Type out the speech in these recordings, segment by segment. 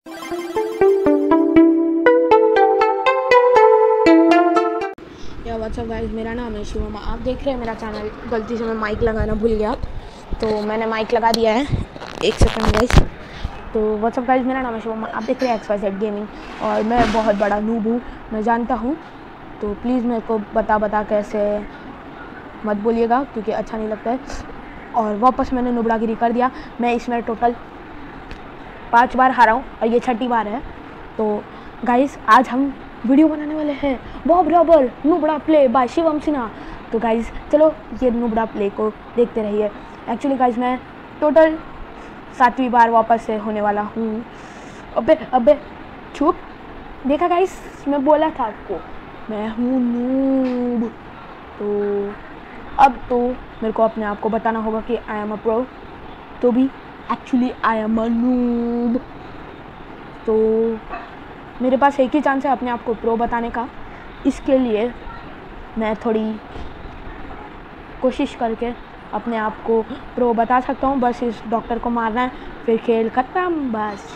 या WhatsApp guys, मेरा नाम है शिवम। आप देख रहे हैं मेरा चैनल। गलती से मैं माइक लगाना भूल गया, तो मैंने माइक लगा दिया है। एक सेकंड गाइस। तो व्हाट्सअप गाइस, मेरा नाम है शिवम। आप देख रहे हैं XYZ गेमिंग, और मैं बहुत बड़ा नूब हूँ, मैं जानता हूँ। तो प्लीज़ मेरे को बता कैसे मत बोलिएगा, क्योंकि अच्छा नहीं लगता है। और वापस मैंने नुबड़ागिरी कर दिया। मैं इसमें टोटल 5 बार हारा हूँ और ये 6ठी बार है। तो गाइस, आज हम वीडियो बनाने वाले हैं बॉब रबर नुबड़ा प्ले बाय शिवम सिन्हा। तो गाइस चलो ये नुबड़ा प्ले को देखते रहिए। एक्चुअली गाइस, मैं टोटल 7वीं बार वापस से होने वाला हूँ। अबे चुप। देखा गाइस, मैं बोला था आपको मैं हूँ नूब। तो अब तो मेरे को अपने आप को बताना होगा कि आई एम अ प्रो, तो भी actually I am a noob. तो मेरे पास एक ही चांस है अपने आप को प्रो बताने का। इसके लिए मैं थोड़ी कोशिश करके अपने आप को प्रो बता सकता हूँ। बस इस डॉक्टर को मारना है, फिर खेल खत्म। बस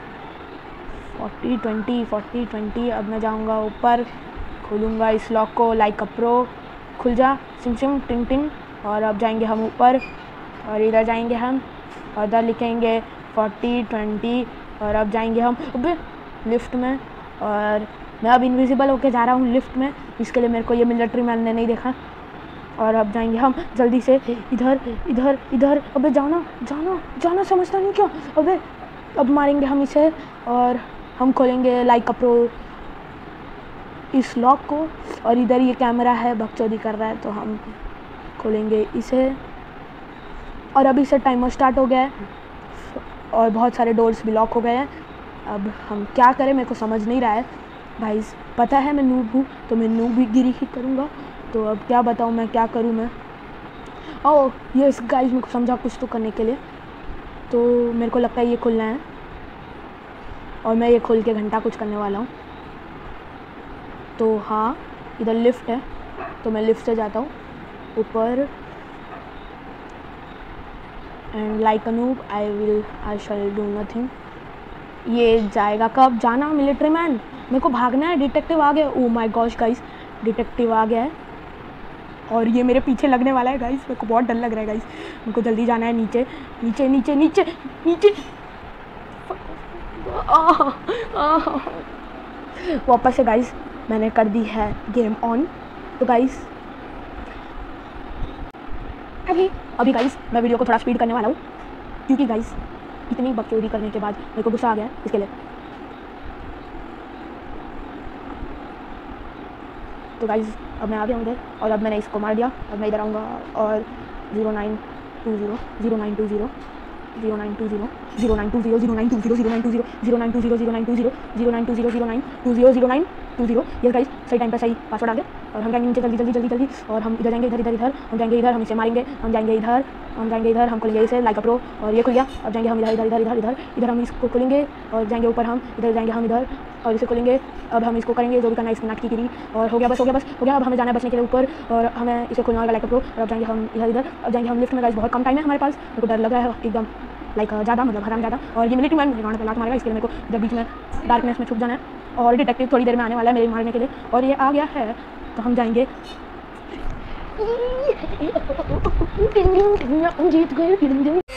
40-20 अब मैं जाऊँगा ऊपर, खोलूँगा इस लॉक को लाइक अ प्रो। खुल जा, सिम सिम टिंग टिंग। और अब जाएंगे हम ऊपर, और इधर जाएंगे हम, और इधर लिखेंगे 40-20। और अब जाएंगे हम लिफ्ट में, और मैं अब इनविजिबल होके जा रहा हूँ लिफ्ट में। इसके लिए मेरे को ये मिलिट्री मैन ने नहीं देखा। और अब जाएंगे हम जल्दी से इधर। अबे जाना समझता नहीं क्यों। अबे अब मारेंगे हम इसे, और हम खोलेंगे लाइक अ प्रो इस लॉक को। और इधर ये कैमरा है, बकचोदी कर रहा है, तो हम खोलेंगे इसे। और अभी से टाइमर स्टार्ट हो गया है, और बहुत सारे डोर्स भी लॉक हो गए हैं। अब हम क्या करें, मेरे को समझ नहीं रहा है भाई। पता है मैं नूब हूँ, तो मैं नूबगिरी ही करूँगा। तो अब क्या बताऊँ मैं, क्या करूँ मैं। ओह ये गाइस, मेरे को समझा कुछ तो करने के लिए। तो मेरे को लगता है ये खोलना है, और मैं ये खोल के घंटा कुछ करने वाला हूँ। तो हाँ, इधर लिफ्ट है, तो मैं लिफ्ट से जाता हूँ ऊपर। And like a noob I shall do nothing. ये जाएगा कब, जाना मिलिट्री मैन, मेरे को भागना है। डिटेक्टिव आ गया। Oh my gosh guys, detective आ गया है, और ये मेरे पीछे लगने वाला है गाइस। मेरे को बहुत डर लग रहा है गाइस। मेरे को जल्दी जाना है नीचे नीचे नीचे नीचे नीचे। वापस से गाइस मैंने कर दी है गेम ऑन। तो गाइस अभी गाइस मैं वीडियो को थोड़ा स्पीड करने वाला हूँ, क्योंकि गाइस इतनी बकचोदी करने के बाद मेरे को गुस्सा आ गया है इसके लिए। तो गाइस अब मैं आ गया हूँ इधर, और अब मैंने इसको मार दिया। अब मैं इधर आऊँगा, और 0920 0920 0920 0920 0920 0920 0920 0920 0920 0920 ये गाइस सही टाइम पे सही पासवर्ड आ गया। और हम जाएंगे नीचे जल्दी। और हम इधर जाएंगे, इधर हम जाएंगे इधर, हम इसे मारेंगे। हम जाएंगे इधर हम खोलेंगे इसे लाइक अ प्रो, और ये खुल गया। अब जाएंगे हम इधर हम इसको खोलेंगे, और जाएंगे ऊपर हम, इधर जाएंगे हम इधर, और इसे खोलेंगे। अब हम इसको करेंगे जो भी करना है, इसकी नाटकीगिरी। और हो गया बस। अब हमें जाना है बचने के लिए ऊपर, और हमें इसे खोलना होगा लाइक अ प्रो। और अब जाएंगे हम इधर। अब जाएंगे हम लिफ्ट में। गाइस बहुत कम टाइम है हमारे पास, मेरे को डर लग रहा है एकदम लाइक ज़्यादा, मतलब हराम ज़्यादा। और ये मिलिट्री मैन मुझे गाँव पे लात मारेगा, इसके लिए मेरे को जब बीच में डार्कनेस में छुप जाना है। और डिटेक्टिव थोड़ी देर में आने वाला है मेरे मारने के लिए, और ये आ गया है। तो हम जाएंगे। जीत गए।